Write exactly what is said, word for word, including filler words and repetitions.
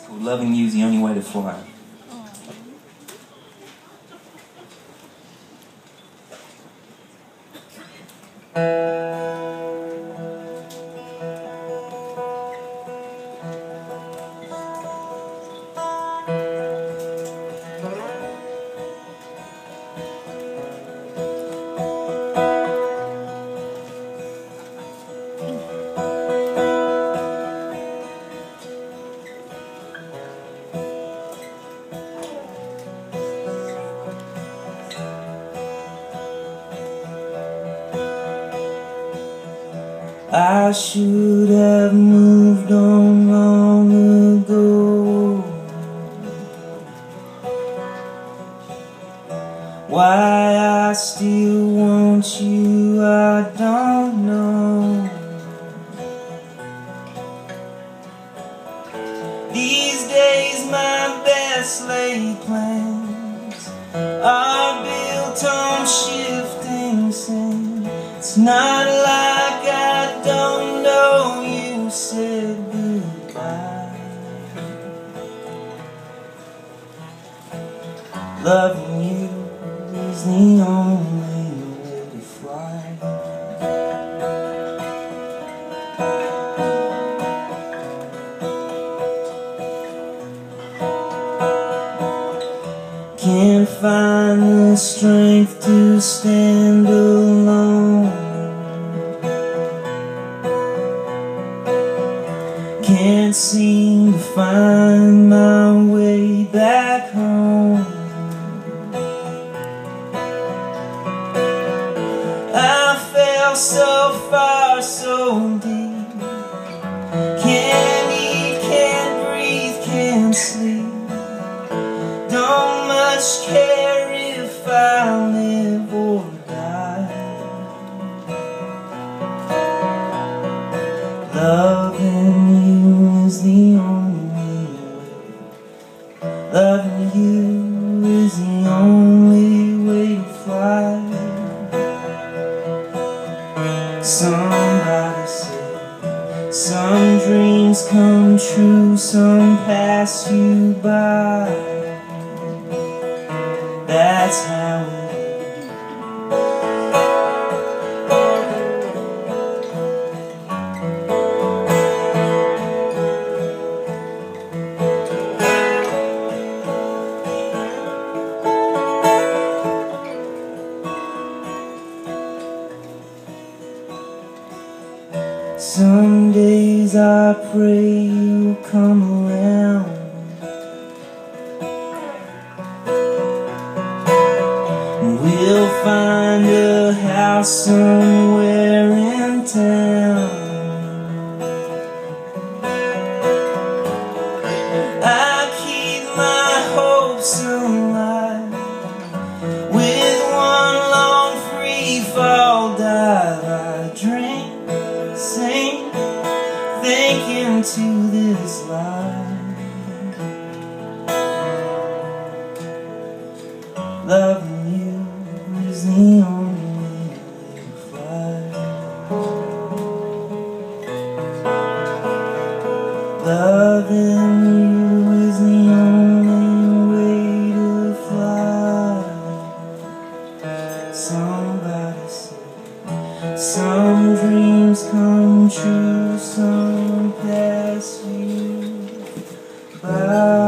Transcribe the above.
called Loving You is the Only Way to Fly. I should have moved on long ago. Why I still want you, I don't know. These days my best laid plans are built on shifting sand. It's not like I don't know you said goodbye. Loving you is the only way to fly. Can't find the strength to stand alone. Can't seem to find my way back home. I fell so far, so deep. Can't eat, can't breathe, can't sleep. Don't much care if I live or die. Loving you is the only way. Loving you is the only way to fly. Somebody said some dreams come true, some pass you by. That's how it is. Some days I pray you'll come around. We'll find a house somewhere in town. I keep my hopes alive with one long free fall dive. I drink, sing, think into this life. Loving you is the only way to fly. Loving you is the only way to fly. Somebody said some dreams come true, some pass you by.